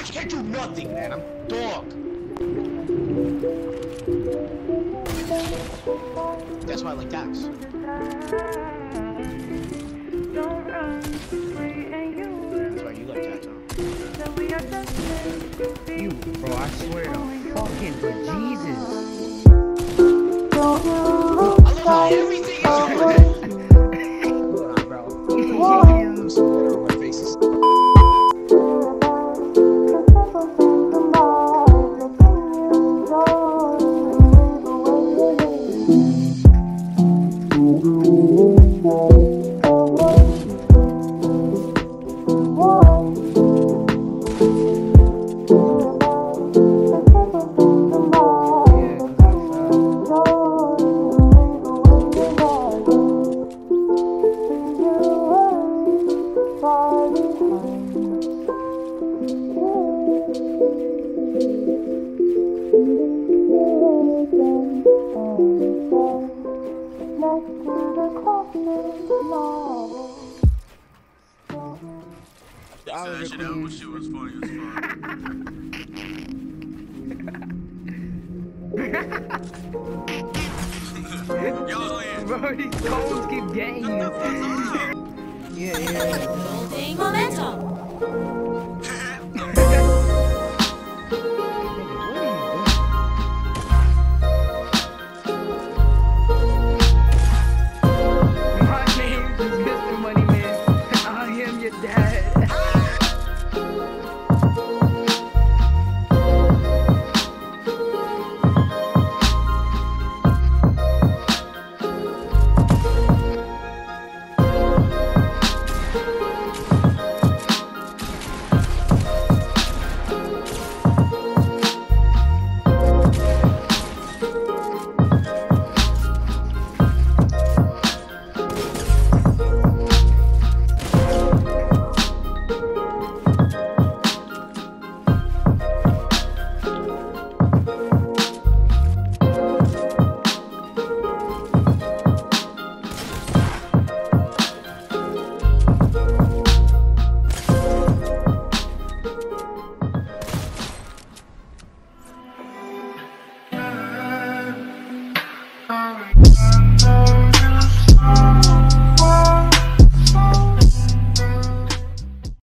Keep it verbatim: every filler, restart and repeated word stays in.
I can't do nothing, man. I'm dog. That's why I like tax. That's why you like tax, huh? You, bro, I swear to fucking for Jesus. I love how everything is good. Hold on, bro. Some water on my faces. That shit out, but shit was funny as fuck. Y'all in. Bro, these codes keep getting you. Yeah, yeah. Building momentum.